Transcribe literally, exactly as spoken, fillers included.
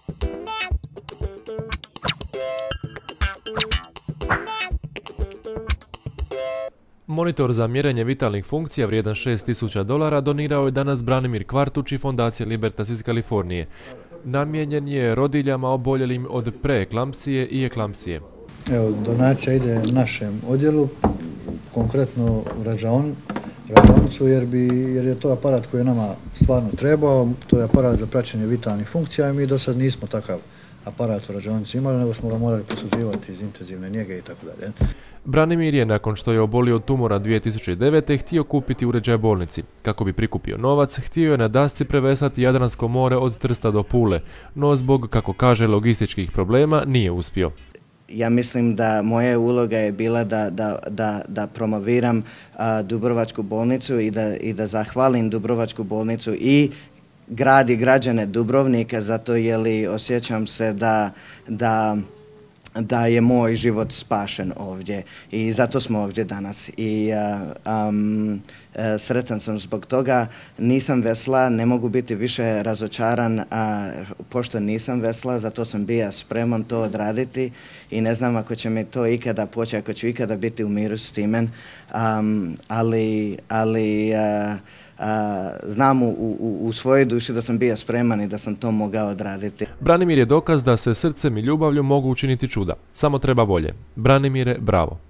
Monitor za mjerenje vitalnih funkcija vrijedan šest tisuća dolara donirao je danas Branimir Kvartuć i fondacija Libertas iz Kalifornije. Namijenjen je rodilljama oboljelim od preeklampsije i eklampsije. Evo, donacija ide našem odjelu, konkretno u rađaon, rađaonicu, jer, bi, jer je to aparat koji je nama stvarno trebao. To je aparat za praćenje vitalnih funkcija i mi do sad nismo takav aparat u rađaonici imali, nego smo ga morali posuđivati iz intenzivne njege i tako dalje. Branimir je, nakon što je obolio od tumora dvije tisuće devete. htio kupiti uređaj bolnici. Kako bi prikupio novac, htio je na dasci prevesati Jadransko more od Trsta do Pule, no zbog, kako kaže, logističkih problema nije uspio. Ja mislim da moja uloga je bila da, da, da, da promoviram a, Dubrovačku bolnicu i da, i da zahvalim Dubrovačku bolnicu i grad i građane Dubrovnika, zato je li osjećam se da, da, da je moj život spašen ovdje i zato smo ovdje danas i uh, um, uh, sretan sam zbog toga. Nisam vesla, ne mogu biti više razočaran, a pošto nisam vesla, zato sam bio spreman to odraditi i ne znam ako će mi to ikada poći, ako ću ikada biti u miru s timen, um, ali, ali uh, Uh, znam u, u, u svojoj duši da sam bio spreman i da sam to mogao odraditi. Branimir je dokaz da se srcem i ljubavlju mogu učiniti čuda. Samo treba volje. Branimire, bravo.